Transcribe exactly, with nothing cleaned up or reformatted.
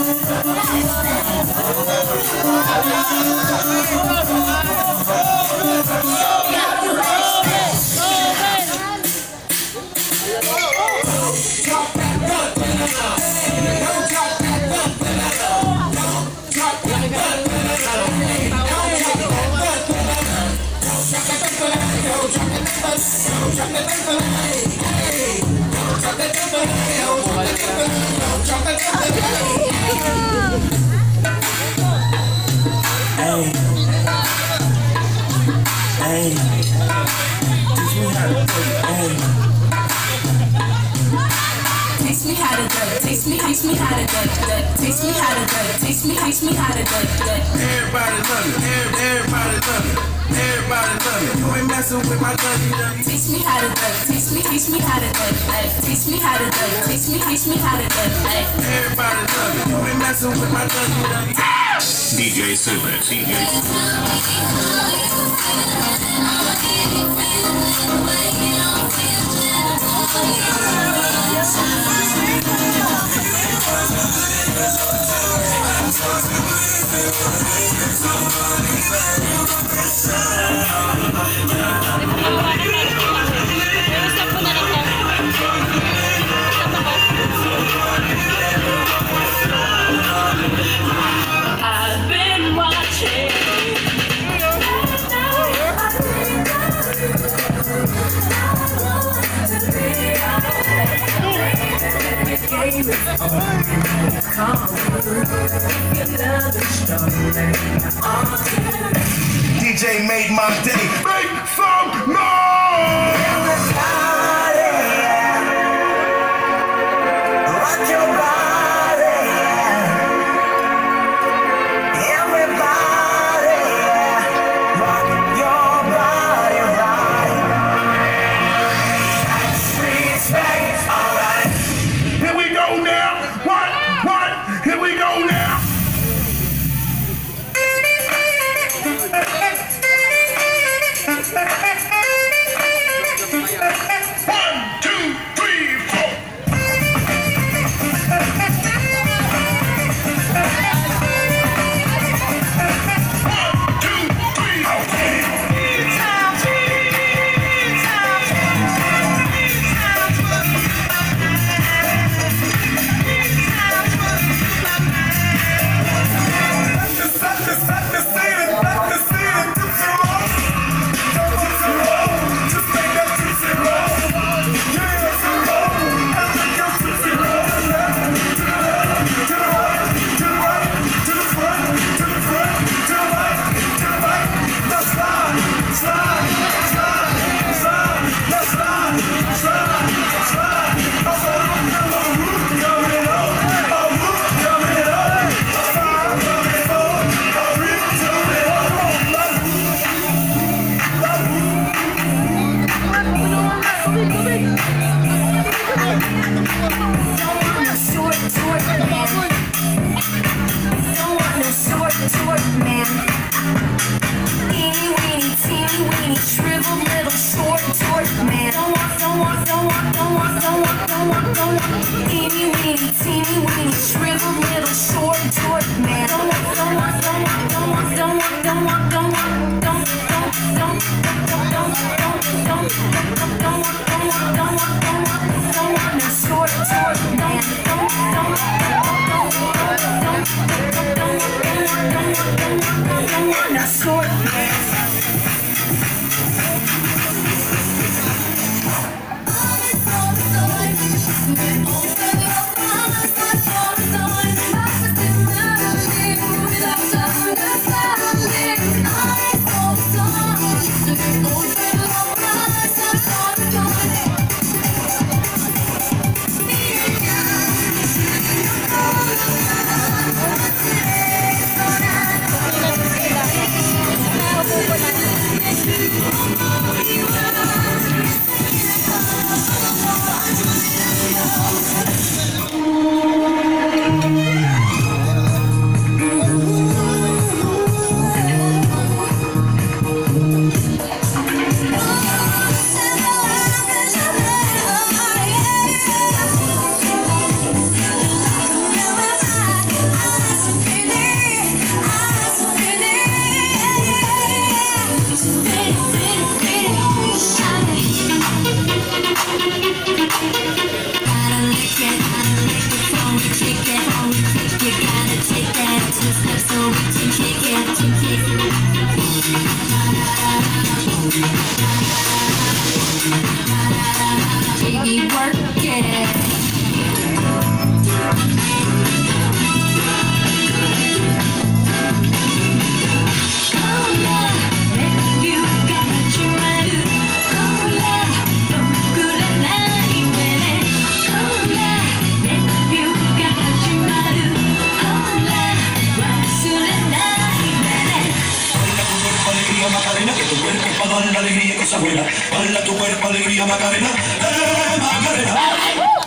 Taste me how to do it. Taste me, taste me how to do it. Taste me how to do it. Taste me, taste me how to do it. Everybody love it. Everybody love it. Everybody love it. You ain't messing with my duggy. Taste me how to do it. Taste me, taste me how to do it. Taste me how to do it. Taste me, taste me how to do it. Everybody love it. You ain't messing with my duggy. D J Super. D J I've been watching. D J made my day. Make some noise! Everybody, rock your body. Everybody, rock your body right. Streets back, all right. Here we go now. What? What? Here we go now. One, two, three, four. One, two, three, okay. Oh, Macarena, que tu cuerpo para dar la alegría y cosas buenas. Baila tu cuerpo, alegría, Macarena, eh, Macarena.